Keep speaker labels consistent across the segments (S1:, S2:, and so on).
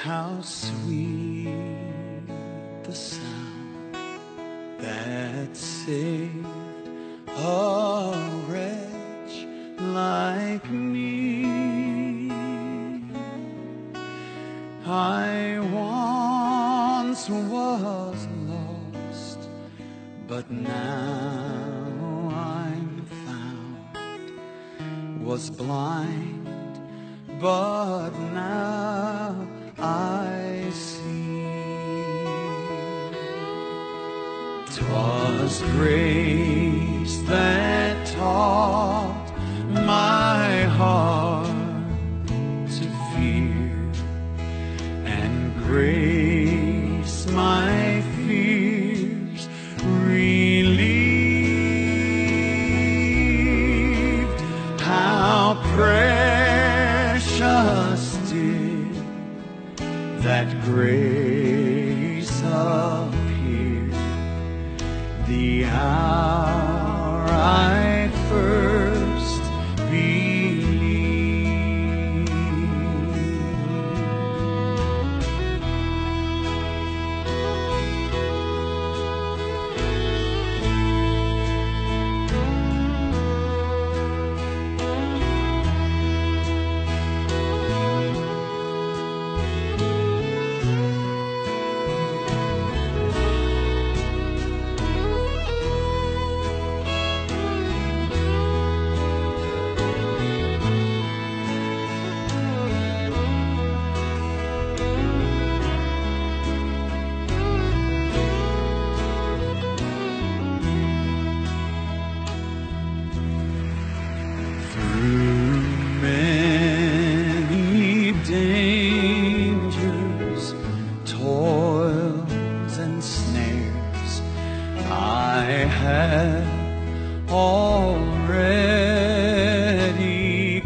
S1: How sweet the sound that saved a wretch like me. I once was lost, but now I'm found. Was blind, but now I see. 'Twas grace that taught my heart to fear, and grace my fears relieved. How precious did that grace appear, the hour I first believed. Dangers, toils, and snares I have already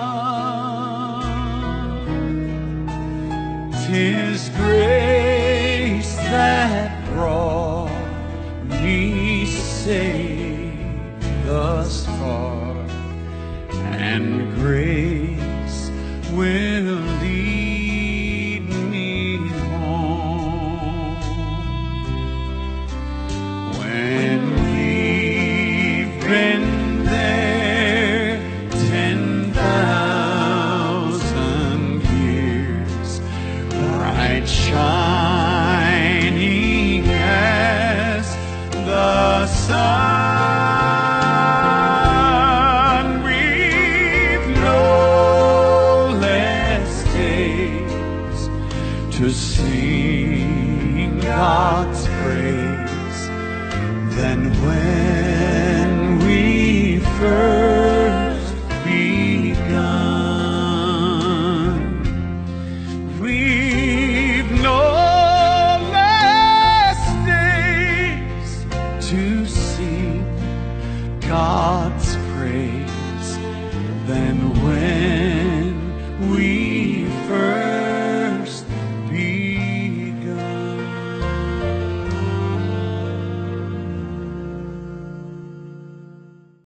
S1: come. 'Tis grace that brought me safe thus far, and grace will lead me home. When we've been there 10,000 years, bright shining as the sun, to sing God's praise than when we first begun. We've no less days to sing God's praise than when